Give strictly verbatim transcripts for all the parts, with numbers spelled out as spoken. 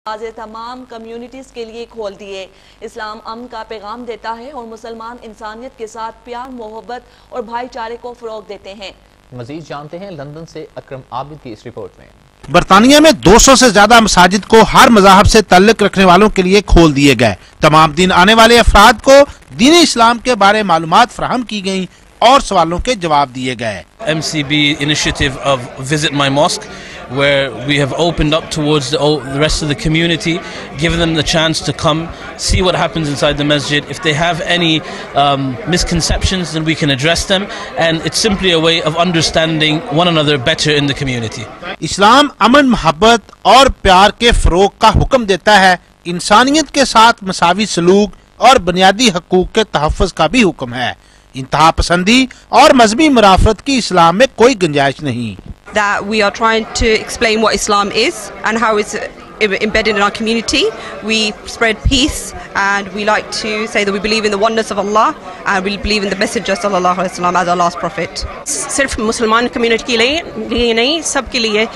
دروازے تمام کمیونٹیز کے لیے کھول دیے۔ اسلام امن کا پیغام دیتا ہے اور مسلمان انسانیت کے ساتھ پیار، محبت اور بھائی چارے کو فروغ دیتے ہیں۔ مزید جانتے ہیں لندن سے اکرم عابد کی اس رپورٹ میں۔ برطانیہ میں دو سو سے زیادہ مساجد کو ہر مذہب سے تعلق رکھنے والوں کے لیے کھول دیے گئے۔ تمام دن آنے والے افراد کو دین اسلام کے بارے معلومات فراہم کی گئیں اور سوالوں کے جواب دیے گئے۔ M C B initiative of Visit My Mosque, where we have opened up towards the, the rest of the community, given them the chance to come, see what happens inside the masjid. If they have any um, misconceptions, then we can address them, and it's simply a way of understanding one another better in the community. اسلام امن، محبت اور پیار کے فروغ کا حکم دیتا ہے، انسانیت کے ساتھ مساوی سلوک اور بنیادی حقوق کے تحفظ کا بھی حکم ہے۔ انتہا پسندی اور مذہبی مرافت کی اسلام میں کوئی گنجائش نہیں۔ That we are trying to explain what Islam is and how it's embedded in our community. We spread peace and we like to say that we believe in the oneness of Allah and we believe in the messenger sallallahu alaihi wasallam as our last prophet. صرف مسلمان community کے لیے نہیں، سب کے لیے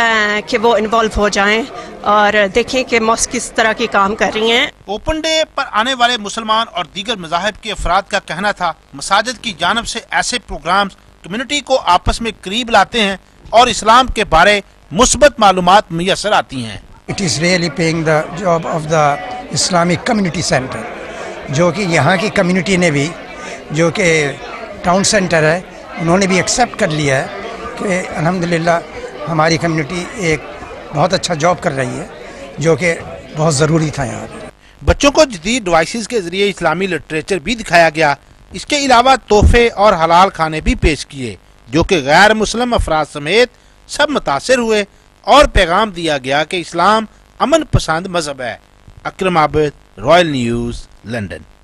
کہ وہ involve ہو جائیں اور دیکھیں کہ ماسک کس طرح کے کام کر رہی ہیں۔ اوپن ڈے پر آنے والے مسلمان اور دیگر مذاہب کے افراد کا کہنا تھا مساجد کی جانب سے ایسے پروگرامز کمیونٹی کو آپس میں قریب لاتے ہیں اور اسلام کے بارے مثبت معلومات میسر آتی ہیں۔ It is really paying the job of the Islamic Community Center، جو کہ یہاں کی کمیونٹی نے بھی، جو کہ ٹاؤن سینٹر ہے، انہوں نے بھی ایکسیپٹ کر لیا ہے کہ الحمدللہ ہماری کمیونٹی ایک بہت اچھا جاب کر رہی ہے، جو کہ بہت ضروری تھا یہاں پہ۔ بچوں کو جدید ڈیوائسز کے ذریعے اسلامی لٹریچر بھی دکھایا گیا۔ اس کے علاوہ تحفے اور حلال کھانے بھی پیش کیے، جو کہ غیر مسلم افراد سمیت سب متاثر ہوئے اور پیغام دیا گیا کہ اسلام امن پسند مذہب ہے۔ Akram Abid, Royal News, London.